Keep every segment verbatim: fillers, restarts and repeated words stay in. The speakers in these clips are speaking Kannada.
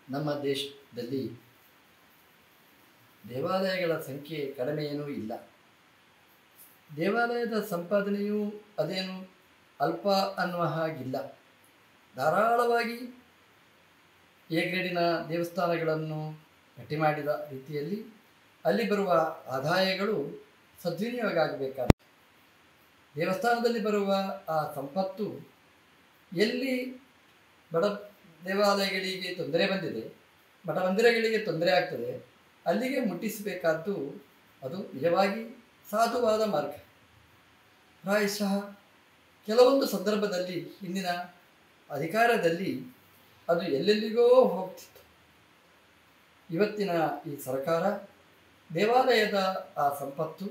ನಮ್ಮ ದೇಶದಲ್ಲಿ ದೇವಾಲಯಗಳ ಸಂಖ್ಯೆ ಕಡಿಮೆಯೇನೂ ಇಲ್ಲ. ದೇವಾಲಯದ ಸಂಪಾದನೆಯೂ ಅದೇನು ಅಲ್ಪ ಅನ್ನುವ ಹಾಗಿಲ್ಲ. ಧಾರಾಳವಾಗಿ ಎ ಗ್ರೇಡಿನ ದೇವಸ್ಥಾನಗಳನ್ನು ಗಟ್ಟಿ ಮಾಡಿದ ರೀತಿಯಲ್ಲಿ ಅಲ್ಲಿ ಬರುವ ಆದಾಯಗಳು ಸದ್ವಿನಿಯೋಗ ಆಗಬೇಕಾದ ದೇವಸ್ಥಾನದಲ್ಲಿ ಬರುವ ಆ ಸಂಪತ್ತು ಎಲ್ಲಿ ಬಡ ದೇವಾಲಯಗಳಿಗೆ ತೊಂದರೆ ಬಂದಿದೆ, ಮಠ ಮಂದಿರಗಳಿಗೆ ತೊಂದರೆ ಆಗ್ತದೆ, ಅಲ್ಲಿಗೆ ಮುಟ್ಟಿಸಬೇಕಾದ್ದು ಅದು ನಿಜವಾಗಿ ಸಾಧುವಾದ ಮಾರ್ಗ. ಪ್ರಾಯಶಃ ಕೆಲವೊಂದು ಸಂದರ್ಭದಲ್ಲಿ ಹಿಂದಿನ ಅಧಿಕಾರದಲ್ಲಿ ಅದು ಎಲ್ಲೆಲ್ಲಿಗೋ ಹೋಗ್ತಿತ್ತು. ಇವತ್ತಿನ ಈ ಸರ್ಕಾರ ದೇವಾಲಯದ ಆ ಸಂಪತ್ತು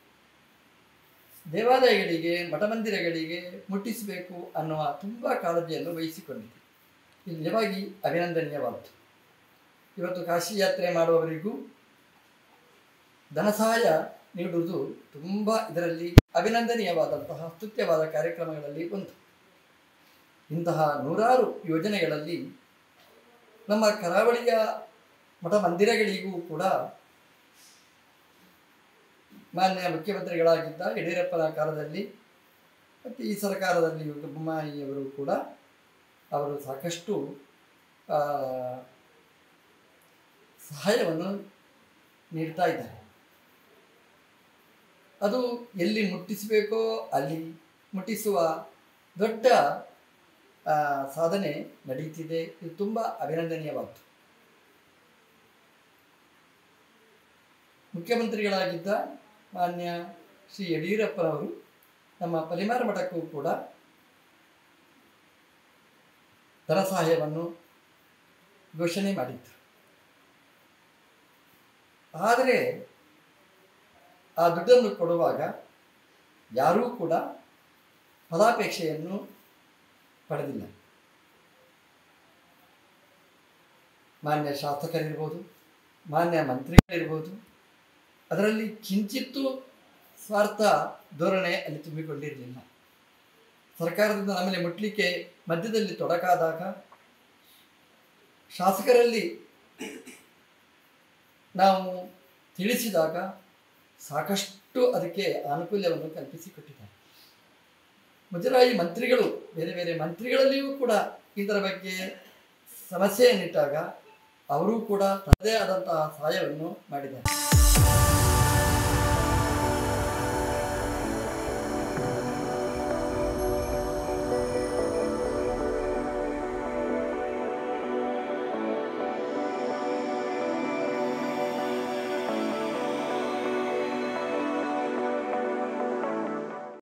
ದೇವಾಲಯಗಳಿಗೆ ಮಠಮಂದಿರಗಳಿಗೆ ಮುಟ್ಟಿಸಬೇಕು ಅನ್ನುವ ತುಂಬ ಕಾಳಜಿಯನ್ನು ವಹಿಸಿಕೊಂಡಿದೆ. ಇದು ನಿಜವಾಗಿ ಅಭಿನಂದನೀಯವಾದ್ದು. ಇವತ್ತು ಕಾಶಿ ಯಾತ್ರೆ ಮಾಡುವವರಿಗೂ ಧನ ಸಹಾಯ ನೀಡುವುದು ತುಂಬ ಇದರಲ್ಲಿ ಅಭಿನಂದನೀಯವಾದಂತಹ ಸ್ತುತ್ಯವಾದ ಕಾರ್ಯಕ್ರಮಗಳಲ್ಲಿ ಒಂದು. ಇಂತಹ ನೂರಾರು ಯೋಜನೆಗಳಲ್ಲಿ ನಮ್ಮ ಕರಾವಳಿಯ ಮಠ ಮಂದಿರಗಳಿಗೂ ಕೂಡ ಮಾನ್ಯ ಮುಖ್ಯಮಂತ್ರಿಗಳಾಗಿದ್ದ ಯಡಿಯೂರಪ್ಪನ ಕಾಲದಲ್ಲಿ ಮತ್ತು ಈ ಸರ್ಕಾರದಲ್ಲಿ ಬೊಮ್ಮಾಯಿಯವರು ಕೂಡ ಅವರು ಸಾಕಷ್ಟು ಸಹಾಯವನ್ನು ನೀಡ್ತಾ ಇದ್ದಾರೆ. ಅದು ಎಲ್ಲಿ ಮುಟ್ಟಿಸಬೇಕೋ ಅಲ್ಲಿ ಮುಟ್ಟಿಸುವ ದೊಡ್ಡ ಸಾಧನೆ ನಡೀತಿದೆ. ಇದು ತುಂಬ ಅಭಿನಂದನೀಯವಾದ್ದು. ಮುಖ್ಯಮಂತ್ರಿಗಳಾಗಿದ್ದ ಮಾನ್ಯ ಶ್ರೀ ಯಡಿಯೂರಪ್ಪನವರು ನಮ್ಮ ಪಲಿಮಾರು ಮಠಕ್ಕೂ ಕೂಡ ಧನ ಸಹಾಯವನ್ನು ಘೋಷಣೆ ಮಾಡಿದ್ರು. ಆದರೆ ಆ ದುಡ್ಡನ್ನು ಕೊಡುವಾಗ ಯಾರೂ ಕೂಡ ಫಲಾಪೇಕ್ಷೆಯನ್ನು ಪಡೆದಿಲ್ಲ. ಮಾನ್ಯ ಶಾಸಕರಿರ್ಬೋದು, ಮಾನ್ಯ ಮಂತ್ರಿಗಳಿರ್ಬೋದು, ಅದರಲ್ಲಿ ಕಿಂಚಿತ್ತೂ ಸ್ವಾರ್ಥ ಧೋರಣೆ ಅಲ್ಲಿ ತುಂಬಿಕೊಂಡಿರಲಿಲ್ಲ. ಸರ್ಕಾರದಿಂದ ನಮ್ಮಲ್ಲಿ ಮುಟ್ಲಿಕ್ಕೆ ಮಧ್ಯದಲ್ಲಿ ತೊಡಕಾದಾಗ ಶಾಸಕರಲ್ಲಿ ನಾವು ತಿಳಿಸಿದಾಗ ಸಾಕಷ್ಟು ಅದಕ್ಕೆ ಅನುಕೂಲವನ್ನು ಕಲ್ಪಿಸಿಕೊಟ್ಟಿದ್ದಾರೆ. ಮುಜರಾಯಿ ಮಂತ್ರಿಗಳು ಬೇರೆ ಬೇರೆ ಮಂತ್ರಿಗಳಲ್ಲಿಯೂ ಕೂಡ ಇದರ ಬಗ್ಗೆ ಸಮಸ್ಯೆಯನ್ನಿಟ್ಟಾಗ ಅವರೂ ಕೂಡ ತನ್ನದೇ ಆದಂತಹ ಸಹಾಯವನ್ನು ಮಾಡಿದ್ದಾರೆ.